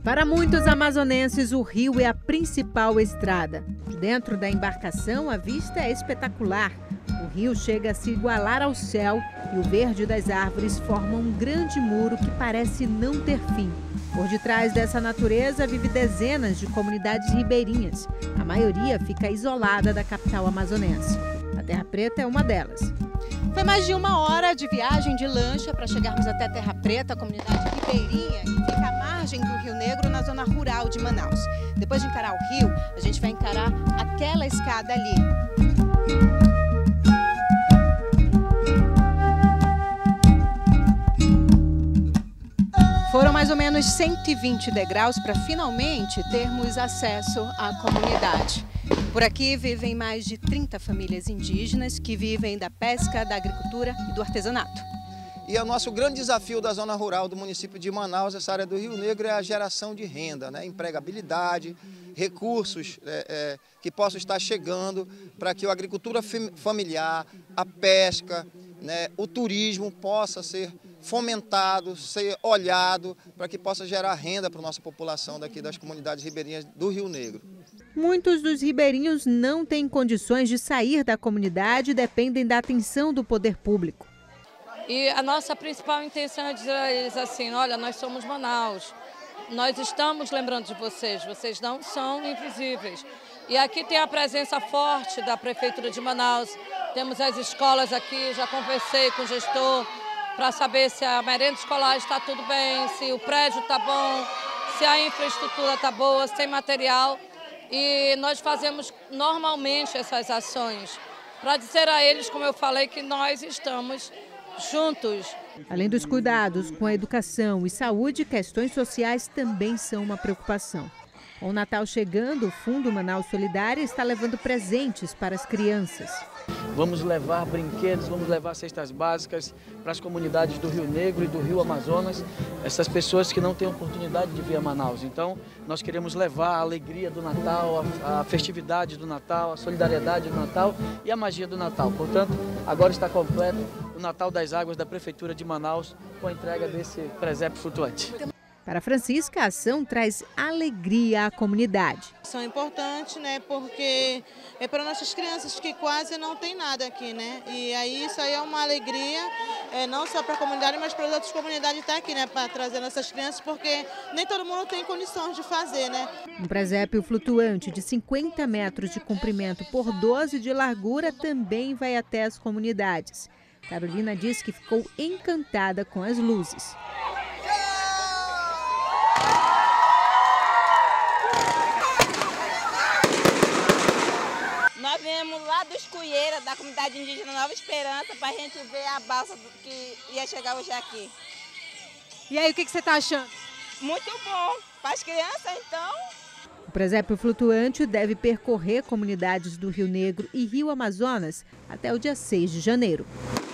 Para muitos amazonenses, o rio é a principal estrada. Dentro da embarcação, a vista é espetacular. O rio chega a se igualar ao céu e o verde das árvores forma um grande muro que parece não ter fim. Por detrás dessa natureza vive dezenas de comunidades ribeirinhas. A maioria fica isolada da capital amazonense. A Terra Preta é uma delas. Foi mais de 1 hora de viagem de lancha para chegarmos até Terra Preta, a comunidade ribeirinha, que fica à margem do Rio Negro, na zona rural de Manaus. Depois de encarar o rio, a gente vai encarar aquela escada ali. Foram mais ou menos 120 degraus para finalmente termos acesso à comunidade. Por aqui vivem mais de 30 famílias indígenas que vivem da pesca, da agricultura e do artesanato. E o nosso grande desafio da zona rural do município de Manaus, essa área do Rio Negro, é a geração de renda, né? Empregabilidade, recursos que possam estar chegando para que a agricultura familiar, a pesca, né, o turismo possa ser fomentado, ser olhado, para que possa gerar renda para a nossa população daqui das comunidades ribeirinhas do Rio Negro. Muitos dos ribeirinhos não têm condições de sair da comunidade e dependem da atenção do poder público. E a nossa principal intenção é dizer a eles assim: olha, nós somos Manaus, nós estamos lembrando de vocês, vocês não são invisíveis. E aqui tem a presença forte da Prefeitura de Manaus, temos as escolas aqui, já conversei com o gestor para saber se a merenda escolar está tudo bem, se o prédio está bom, se a infraestrutura está boa, se tem material. E nós fazemos normalmente essas ações para dizer a eles, como eu falei, que nós estamos juntos. Além dos cuidados com a educação e saúde, questões sociais também são uma preocupação. Com o Natal chegando, o Fundo Manaus Solidária está levando presentes para as crianças. Vamos levar brinquedos, vamos levar cestas básicas para as comunidades do Rio Negro e do Rio Amazonas, essas pessoas que não têm oportunidade de vir a Manaus. Então, nós queremos levar a alegria do Natal, a festividade do Natal, a solidariedade do Natal e a magia do Natal. Portanto, agora está completo o Natal das Águas da Prefeitura de Manaus com a entrega desse presépio flutuante. Para Francisca, a ação traz alegria à comunidade. São importantes, né? Porque é para nossas crianças que quase não tem nada aqui, né? E aí isso aí é uma alegria, não só para a comunidade, mas para as outras comunidades estar aqui, né? Para trazer nossas crianças, porque nem todo mundo tem condições de fazer, né? Um presépio flutuante de 50 metros de comprimento por 12 de largura também vai até as comunidades. Carolina diz que ficou encantada com as luzes. Nós viemos lá dos Cuieiras, da comunidade indígena Nova Esperança, para a gente ver a balsa que ia chegar hoje aqui. E aí, o que você está achando? Muito bom. Para as crianças, então. O presépio flutuante deve percorrer comunidades do Rio Negro e Rio Amazonas até o dia 6 de janeiro.